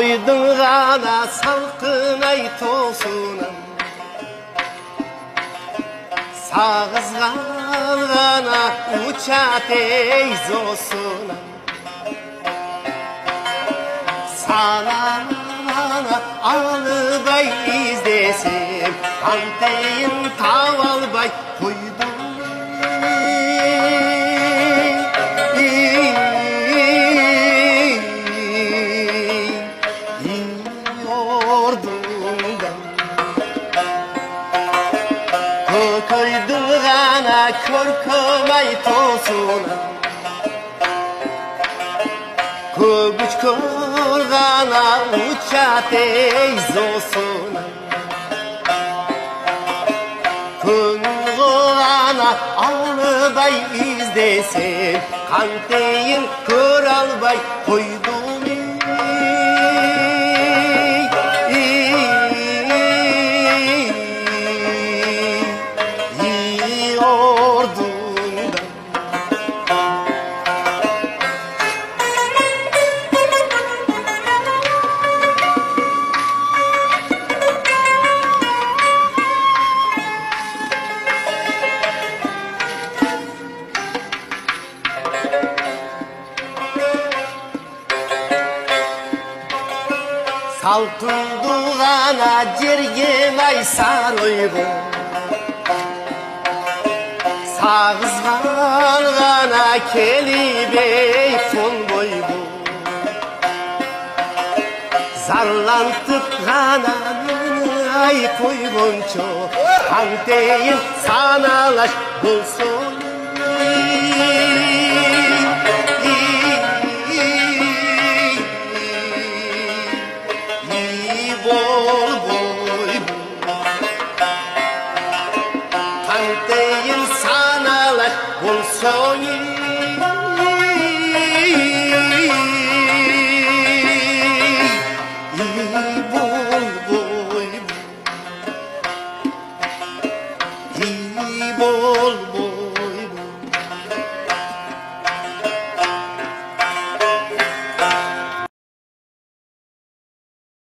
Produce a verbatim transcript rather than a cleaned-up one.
Койдың ғана салқын ай тосынан, сағызған ғана учат ей зосынан. Сананы алыбай издесем, антейін тау албай қойдым. Көкөйдің ғана көркөм ай тосынан, Көбүч көр ғана учат ей зосынан. Көңіл ғана алыбай издесем, қантейін көр албай қойдым. Алтынды ғана жерге майсар ойғы, сағызған ғана келібей сон бойғы. Зарлантып ғана ай қойғынчо, қантейін саналаш болсын. Қантейін саналаш болсын.